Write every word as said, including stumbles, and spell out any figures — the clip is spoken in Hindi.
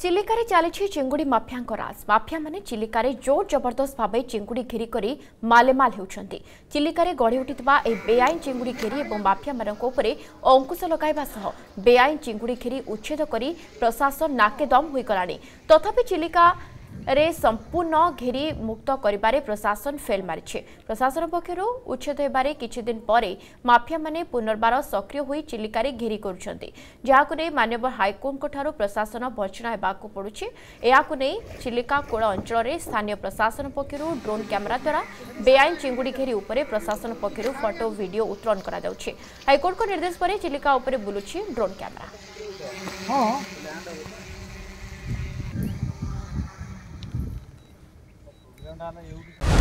चिलिका चली चिंगुड़ी माफिया राज माफिया माने चिलिका जोर जबरदस्त भाव चिंगुड़ी घेरी कर मालेमाल होती चिलिका गढ़ी उठा बेआईन चिंगुड़ी घेरी और माफिया मान अंकुश लगाइबा सह बेआईन चिंगुड़ी घेरी उच्छेद कर प्रशासन नाकेदम होगला तथापि चिलिका रे संपूर्ण घेरी मुक्त करिबारे प्रशासन फेल मारिछे। प्रशासन पक्षरु उच्छेद हेबारे किछि दिन परे माफिया माने पुनर्बार सक्रिय होई चिलिकारे घेरी करुछन्ति जाहाकु नै माननीय हाईकोर्ट को ठारो प्रशासन भर्चना हेबाकु पडुछि। एहाकु नै चिलिका कोळ अंचल रे स्थानीय प्रशासन पक्षरु ड्रोन कैमरा द्वारा बेआईन चिंगुड़ी घेरी उपरे प्रशासन पक्षरु फोटो वीडियो उत्तोलन करा जाउछि। हाईकोर्ट को निर्देश परे चिलिका उपरे बुलुछि ड्रोन कैमरा। हां ना